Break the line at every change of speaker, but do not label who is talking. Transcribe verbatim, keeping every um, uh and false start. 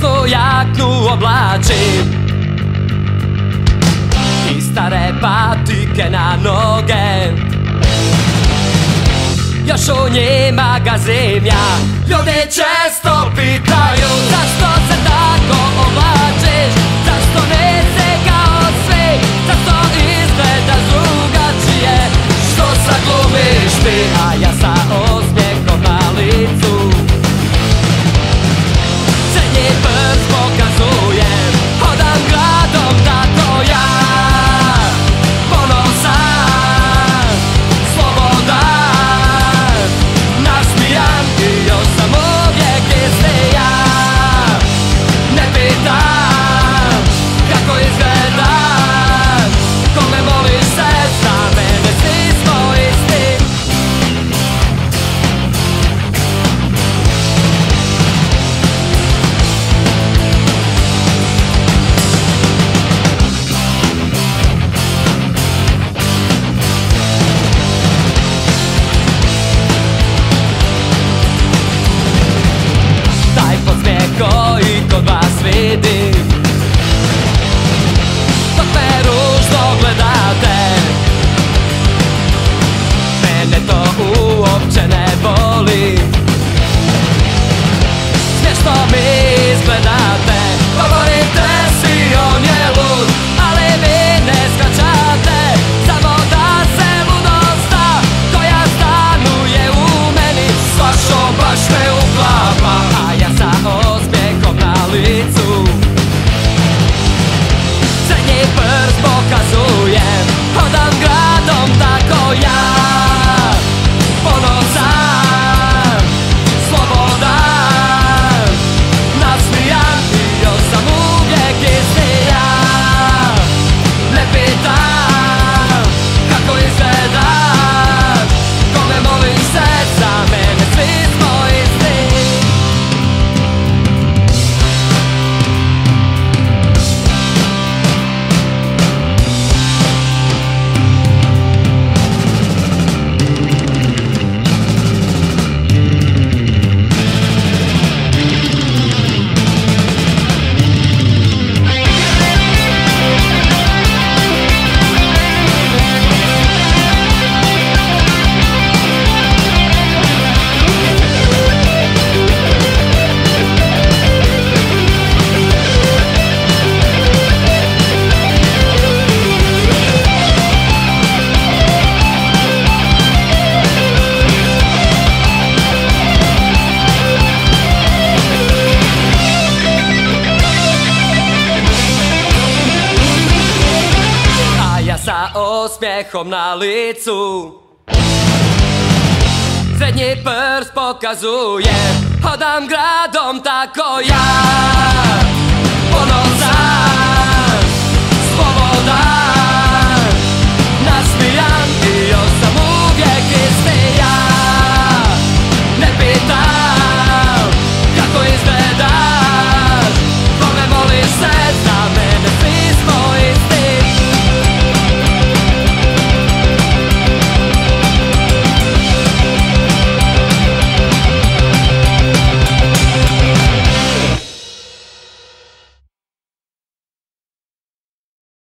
pjesnu jaknu oblačim i stare patike na noge, još u njima gazim ja. Ljudi često pitaju zašto se tako oblačiš, zašto nisi kao svi, zašto izgledaš drugačije, što sad glumiš ti, a ja sa osmijehom na licu srednji prst pokazujem, hodam gradom tako ja, ponosan, slobodan, nasmijan i još sam uvijek isti ja. Ne pitam kako izgledam, kome moliš se za mene, svi smo isti. Taj podsmijeh koji kod vas vidim, dok me ružno gledate, mene to uopće ne boli. Smiješno mi izgledate, govorite svi on je lud, ali vi ne shvaćate samo da se ludosta koja stanuje u meni s vašom baš ne uklapa. A ja sa osmijehom na licu srednji prst pokazujem, hodam gradom tako ja, ponosan, slobodan, nasmijan i još sam uvijek isti ja. Ne pitam kako izgledam, kome moliš se za mene, svi smo isti. Sa osmijehom na licu srednji prst pokazujem, hodam gradom tako ja, ponosan.